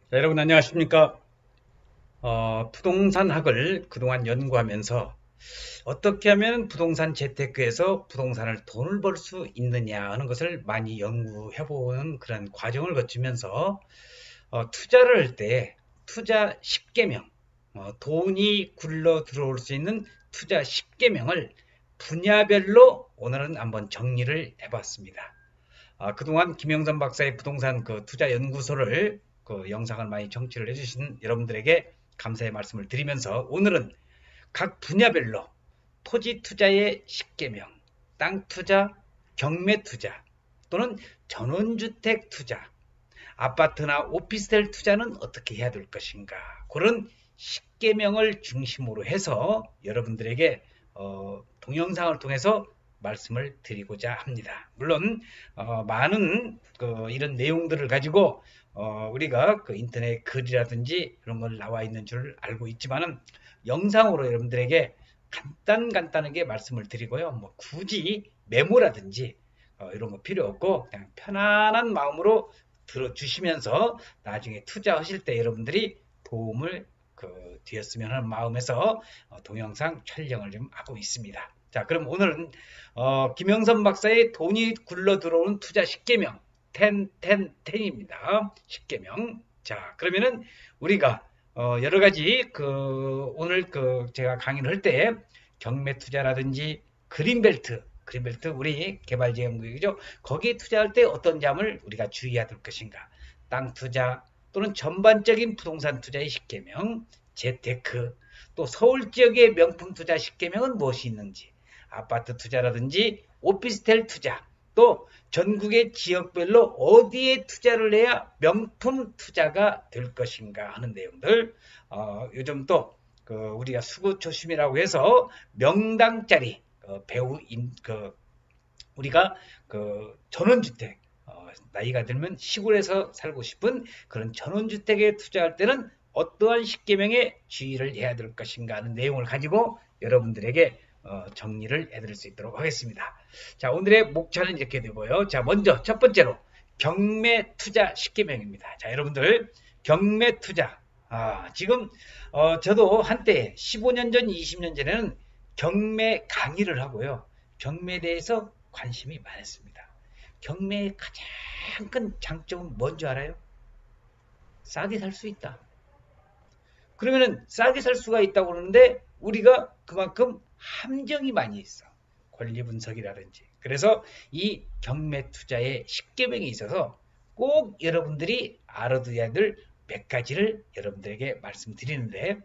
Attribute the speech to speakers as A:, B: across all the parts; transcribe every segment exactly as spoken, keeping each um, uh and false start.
A: 자, 여러분 안녕하십니까? 어, 부동산학을 그동안 연구하면서 어떻게 하면 부동산 재테크에서 부동산을 돈을 벌 수 있느냐 하는 것을 많이 연구해보는 그런 과정을 거치면서 어, 투자를 할 때 투자 십 계명, 어, 돈이 굴러 들어올 수 있는 투자 십 계명을 분야별로 오늘은 한번 정리를 해봤습니다. 아, 그동안 김영선 박사의 부동산 그 투자 연구소를 그 영상을 많이 청취를 해주신 여러분들에게 감사의 말씀을 드리면서 오늘은 각 분야별로 토지 투자의 십 계명, 땅 투자, 경매 투자 또는 전원주택 투자, 아파트나 오피스텔 투자는 어떻게 해야 될 것인가 그런 십 계명을 중심으로 해서 여러분들에게 어, 동영상을 통해서 말씀을 드리고자 합니다. 물론 어, 많은 그 이런 내용들을 가지고 어, 우리가 그 인터넷 글이라든지 그런 걸 나와 있는 줄 알고 있지만은 영상으로 여러분들에게 간단 간단하게 말씀을 드리고요. 뭐 굳이 메모라든지 어, 이런 거 필요 없고 그냥 편안한 마음으로 들어주시면서 나중에 투자하실 때 여러분들이 도움을 그 되었으면 하는 마음에서 어, 동영상 촬영을 좀 하고 있습니다. 자, 그럼 오늘은 어, 김영선 박사의 돈이 굴러 들어오는 투자 십 계명 텐, 텐, 텐입니다. 십 계명. 자, 그러면은 우리가 어, 여러 가지 그 오늘 그 제가 강의를 할 때 경매 투자라든지 그린벨트, 그린벨트 우리 개발지원구역이죠. 거기에 투자할 때 어떤 점을 우리가 주의해야 될 것인가? 땅 투자 또는 전반적인 부동산 투자의 십 계명, 재테크, 또 서울 지역의 명품 투자 십 계명은 무엇이 있는지, 아파트 투자라든지 오피스텔 투자, 또 전국의 지역별로 어디에 투자를 해야 명품 투자가 될 것인가 하는 내용들. 어, 요즘 또 그 우리가 수구초심이라고 해서 명당짜리 어, 배우 임, 그 우리가 그 전원주택 어, 나이가 들면 시골에서 살고 싶은 그런 전원주택에 투자할 때는 어떠한 십 계명에 주의를 해야 될 것인가 하는 내용을 가지고 여러분들에게 어, 정리를 해드릴 수 있도록 하겠습니다. 자, 오늘의 목차는 이렇게 되고요. 자, 먼저 첫 번째로 경매 투자 십 계명입니다. 자, 여러분들 경매 투자 아, 지금 어, 저도 한때 십오 년 전, 이십 년 전에는 경매 강의를 하고요. 경매에 대해서 관심이 많았습니다. 경매의 가장 큰 장점은 뭔지 알아요? 싸게 살 수 있다. 그러면은 싸게 살 수가 있다고 그러는데 우리가 그만큼 함정이 많이 있어. 권리 분석이라든지. 그래서 이 경매 투자의 십 계명이 있어서 꼭 여러분들이 알아둬야 될 몇 가지를 여러분들에게 말씀드리는데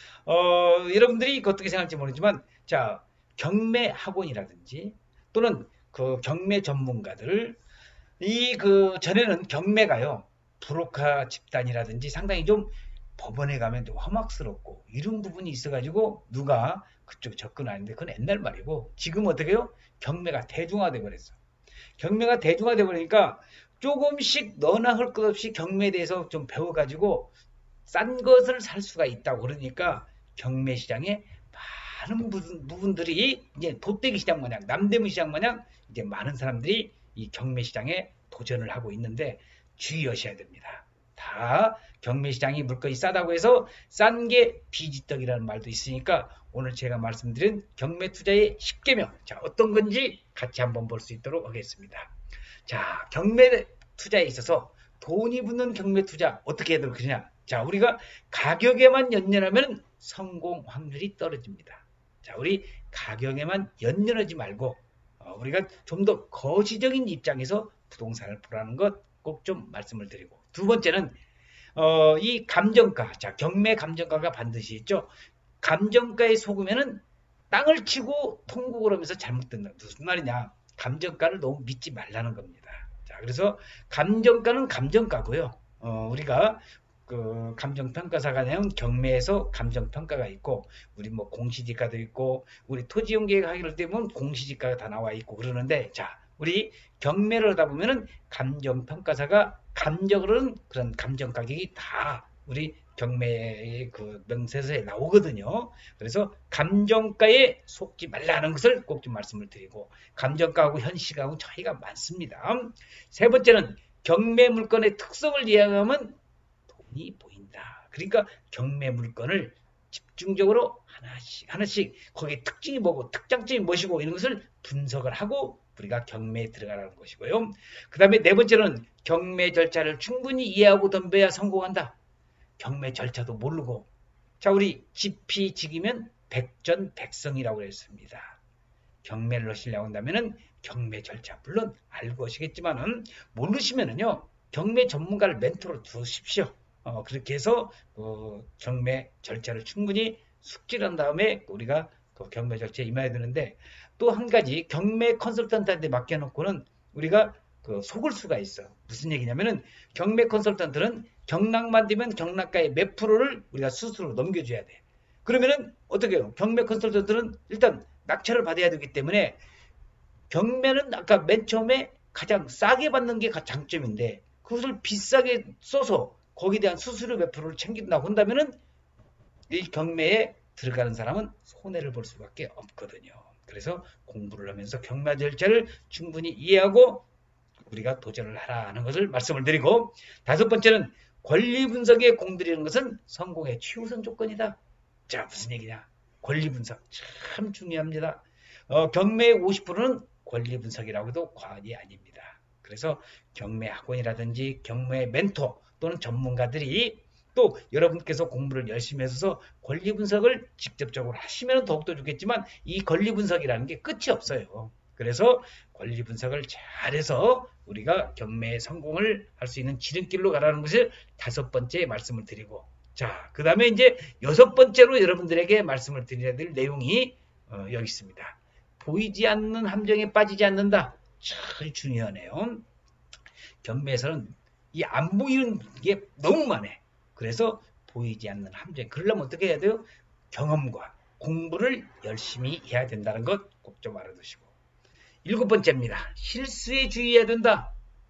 A: 어, 여러분들이 어떻게 생각할지 모르지만 자 경매 학원이라든지 또는 그 경매 전문가들 이 그 전에는 경매가요 브로커 집단이라든지 상당히 좀 법원에 가면 좀 험악스럽고 이런 부분이 있어가지고 누가 그쪽 접근하는데 그건 옛날 말이고 지금 어떻게 해요? 경매가 대중화돼 버렸어. 경매가 대중화돼 버리니까 조금씩 너나 할 것 없이 경매에 대해서 좀 배워가지고 싼 것을 살 수가 있다고 그러니까 경매 시장에 많은 부분, 들이 이제 돗대기 시장 마냥 남대문 시장 마냥 이제 많은 사람들이 이 경매 시장에 도전을 하고 있는데 주의하셔야 됩니다. 다 경매 시장이 물건이 싸다고 해서 싼 게 비지떡이라는 말도 있으니까 오늘 제가 말씀드린 경매 투자의 십 계명 자 어떤 건지 같이 한번 볼 수 있도록 하겠습니다. 자 경매 투자에 있어서 돈이 붙는 경매 투자 어떻게 해야 될 것이냐 자 우리가 가격에만 연연하면 성공 확률이 떨어집니다. 자 우리 가격에만 연연하지 말고 어, 우리가 좀 더 거시적인 입장에서 부동산을 보라는 것 꼭 좀 말씀을 드리고 두 번째는 어, 이 감정가 자 경매 감정가가 반드시 있죠. 감정가에 속으면은 땅을 치고 통곡을 하면서 잘못된다. 무슨 말이냐 감정가를 너무 믿지 말라는 겁니다. 자 그래서 감정가는 감정가고요. 어, 우리가 그 감정평가사가 내는 경매에서 감정평가가 있고 우리 뭐 공시지가도 있고 우리 토지용계획 하기로 되면 공시지가가 다 나와 있고 그러는데 자 우리 경매를 하다 보면은 감정평가사가 감정으로는 그런 감정 가격이 다 우리 경매의 그 명세서에 나오거든요. 그래서 감정가에 속지 말라는 것을 꼭 좀 말씀을 드리고 감정가하고 현시가하고 차이가 많습니다. 세 번째는 경매 물건의 특성을 이해하면 흔히 보인다. 그러니까 경매 물건을 집중적으로 하나씩 하나씩 거기에 특징이 뭐고 특장점이 무엇이고 이런 것을 분석을 하고 우리가 경매에 들어가라는 것이고요. 그 다음에 네 번째는 경매 절차를 충분히 이해하고 덤벼야 성공한다. 경매 절차도 모르고 자 우리 지피지기면 백전백성이라고 했습니다. 경매를 하시려고 한다면은 경매 절차 물론 알고 하시겠지만은 모르시면은요 경매 전문가를 멘토로 두십시오. 어, 그렇게 해서 어, 경매 절차를 충분히 숙지한 다음에 우리가 그 경매 절차에 임해야 되는데 또 한 가지 경매 컨설턴트한테 맡겨놓고는 우리가 그 속을 수가 있어. 무슨 얘기냐면은 경매 컨설턴트는 경락만 되면 경락가의 몇 프로를 우리가 스스로 넘겨줘야 돼. 그러면은 어떻게 해요? 경매 컨설턴트는 일단 낙찰을 받아야 되기 때문에 경매는 아까 맨 처음에 가장 싸게 받는 게 장점인데 그것을 비싸게 써서 거기에 대한 수수료 몇 프로를 챙긴다고 한다면은 이 경매에 들어가는 사람은 손해를 볼 수밖에 없거든요. 그래서 공부를 하면서 경매 절차를 충분히 이해하고 우리가 도전을 하라는 것을 말씀을 드리고 다섯 번째는 권리 분석에 공들이는 것은 성공의 최우선 조건이다. 자 무슨 얘기냐? 권리 분석 참 중요합니다. 어, 경매의 오십 퍼센트는 권리 분석이라고 해도 과언이 아닙니다. 그래서 경매 학원이라든지 경매 멘토 또는 전문가들이 또 여러분께서 공부를 열심히 해서 권리 분석을 직접적으로 하시면 더욱더 좋겠지만 이 권리 분석이라는 게 끝이 없어요. 그래서 권리 분석을 잘해서 우리가 경매에 성공을 할 수 있는 지름길로 가라는 것을 다섯 번째 말씀을 드리고 자, 그 다음에 이제 여섯 번째로 여러분들에게 말씀을 드려야 될 내용이 어, 여기 있습니다. 보이지 않는 함정에 빠지지 않는다. 참 중요하네요. 경매에서는 이 안 보이는 게 너무 많아. 그래서 보이지 않는 함정. 그러려면 어떻게 해야 돼요? 경험과 공부를 열심히 해야 된다는 것 꼭 좀 알아두시고. 일곱 번째입니다. 실수에 주의해야 된다.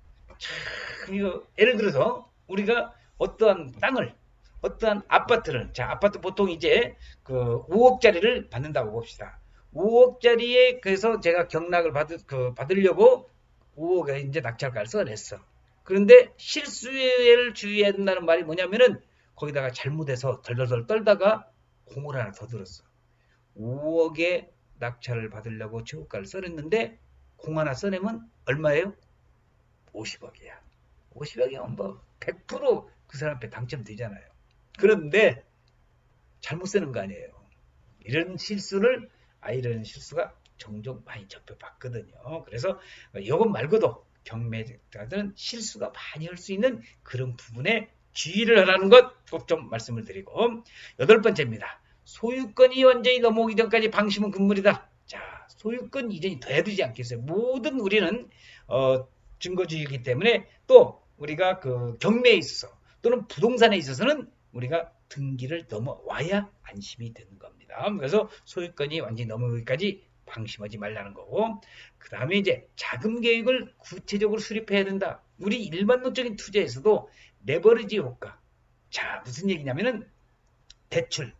A: 참, 이거 예를 들어서 우리가 어떠한 땅을 어떠한 아파트를 자 아파트 보통 이제 그 오억짜리를 받는다고 봅시다. 오억짜리에 그래서 제가 경락을 받을 그 받으려고 오억에 이제 낙찰가를 써냈어. 그런데 실수를 주의해야 된다는 말이 뭐냐면은 거기다가 잘못해서 덜덜덜 떨다가 공을 하나 더 들었어. 오억에 낙찰을 받으려고 최고가를 써냈는데 공 하나 써내면 얼마예요? 오십억이야. 오십억이면 뭐 백 퍼센트 그 사람 앞에 당첨되잖아요. 그런데 잘못 쓰는 거 아니에요. 이런 실수를 아 이런 실수가 종종 많이 접해봤거든요. 그래서 이것 말고도 경매자들은 실수가 많이 할 수 있는 그런 부분에 주의를 하라는 것 꼭 좀 말씀을 드리고 여덟 번째입니다. 소유권이 완전히 넘어오기 전까지 방심은 금물이다. 자, 소유권 이전이 돼야 되지 않겠어요? 모든 우리는 어, 증거주의이기 때문에 또 우리가 그 경매에 있어서 또는 부동산에 있어서는 우리가 등기를 넘어와야 안심이 되는 겁니다. 그래서 소유권이 완전히 넘어오기까지 방심하지 말라는 거고 그 다음에 이제 자금 계획을 구체적으로 수립해야 된다. 우리 일반론적인 투자에서도 레버리지 효과. 자 무슨 얘기냐면은 대출.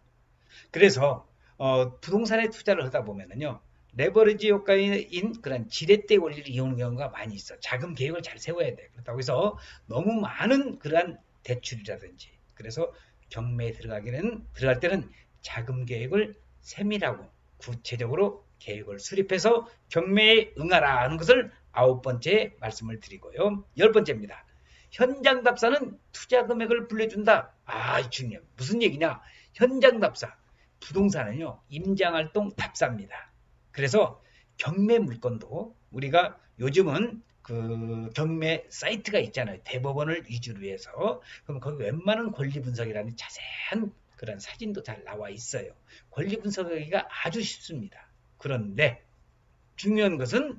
A: 그래서 어, 부동산에 투자를 하다 보면은요. 레버리지 효과인 그런 지렛대 원리를 이용하는 경우가 많이 있어. 자금 계획을 잘 세워야 돼. 그렇다고 해서 너무 많은 그러한 대출이라든지 그래서 경매에 들어가기는 들어갈 때는 자금 계획을 세밀하고 구체적으로 계획을 수립해서 경매에 응하라 하는 것을 아홉 번째 말씀을 드리고요. 열 번째입니다. 현장 답사는 투자 금액을 불려준다. 아, 중요해. 무슨 얘기냐? 현장 답사. 부동산은요, 임장활동 답사입니다. 그래서 경매 물건도 우리가 요즘은 그 경매 사이트가 있잖아요. 대법원을 위주로 해서. 그럼 거기 웬만한 권리 분석이라는 자세한 그런 사진도 잘 나와 있어요. 권리 분석하기가 아주 쉽습니다. 그런데 중요한 것은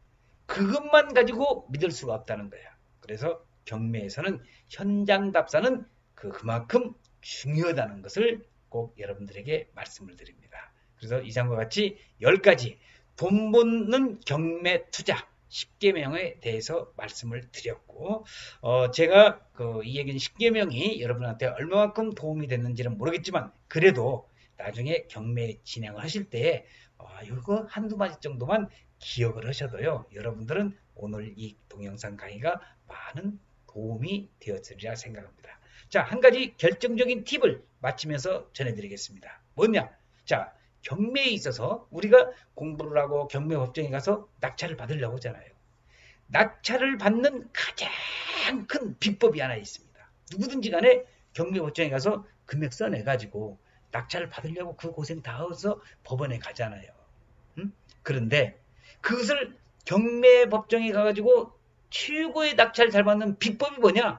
A: 그것만 가지고 믿을 수가 없다는 거야. 그래서 경매에서는 현장 답사는 그 그만큼 중요하다는 것을 꼭 여러분들에게 말씀을 드립니다. 그래서 이상과 같이 열 가지 돈 버는 경매 투자 십 계명에 대해서 말씀을 드렸고 어, 제가 그 이 얘기는 십 계명이 여러분한테 얼마만큼 도움이 됐는지는 모르겠지만 그래도 나중에 경매 진행을 하실 때 어, 이거 한두 마디 정도만 기억을 하셔도요. 여러분들은 오늘 이 동영상 강의가 많은 도움이 되었으리라 생각합니다. 자, 자, 한 가지 결정적인 팁을 마치면서 전해드리겠습니다. 뭐냐? 자, 경매에 있어서 우리가 공부를 하고 경매법정에 가서 낙찰을 받으려고 하잖아요. 낙찰을 받는 가장 큰 비법이 하나 있습니다. 누구든지 간에 경매법정에 가서 금액 써내가지고 낙찰을 받으려고 그 고생 다 해서 법원에 가잖아요. 음? 그런데 그것을 경매법정에 가가지고 최고의 낙찰을 잘 받는 비법이 뭐냐?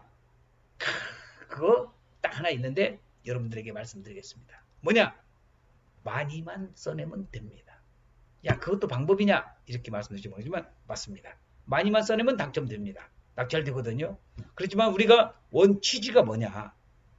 A: 그거 딱 하나 있는데 여러분들에게 말씀드리겠습니다. 뭐냐? 많이만 써내면 됩니다. 야, 그것도 방법이냐? 이렇게 말씀드리지 모르지만 맞습니다. 많이만 써내면 당첨됩니다. 낙찰되거든요. 그렇지만 우리가 원 취지가 뭐냐?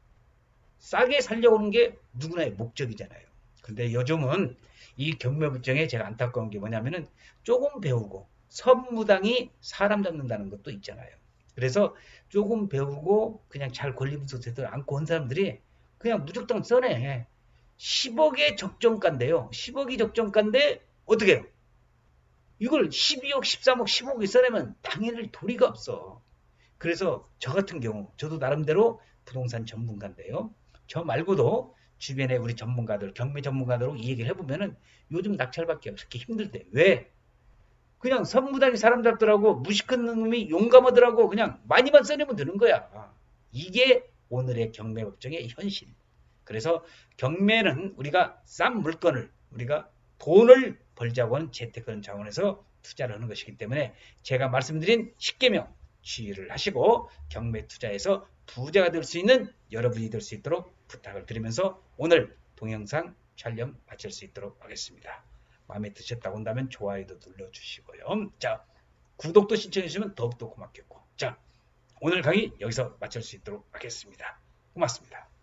A: 싸게 살려고 하는 게 누구나의 목적이잖아요. 근데 요즘은 이 경매법정에 제가 안타까운 게 뭐냐면은 조금 배우고 선무당이 사람 잡는다는 것도 있잖아요. 그래서 조금 배우고 그냥 잘 권리분석 제대로 안고 온 사람들이 그냥 무조건 써내. 십억의 적정가인데요. 십억이 적정가인데 어떻게 해요? 이걸 십이억, 십삼억, 십억이 써내면 당연히 도리가 없어. 그래서 저 같은 경우 저도 나름대로 부동산 전문가인데요. 저 말고도 주변에 우리 전문가들, 경매 전문가들하고 이 얘기를 해보면은 요즘 낙찰받기가 그렇게 힘들대. 왜? 그냥 선무당이 사람 잡더라고. 무식한 놈이 용감하더라고. 그냥 많이만 써내면 되는 거야. 이게 오늘의 경매법정의 현실. 그래서 경매는 우리가 싼 물건을 우리가 돈을 벌자고 하는 재테크는 차원에서 투자를 하는 것이기 때문에 제가 말씀드린 십계명 주의를 하시고 경매 투자에서 부자가 될 수 있는 여러분이 될 수 있도록 부탁을 드리면서 오늘 동영상 촬영 마칠 수 있도록 하겠습니다. 마음에 드셨다고 한다면 좋아요도 눌러주시고요. 자, 구독도 신청해 주시면 더욱더 고맙겠고. 자, 오늘 강의 여기서 마칠 수 있도록 하겠습니다. 고맙습니다.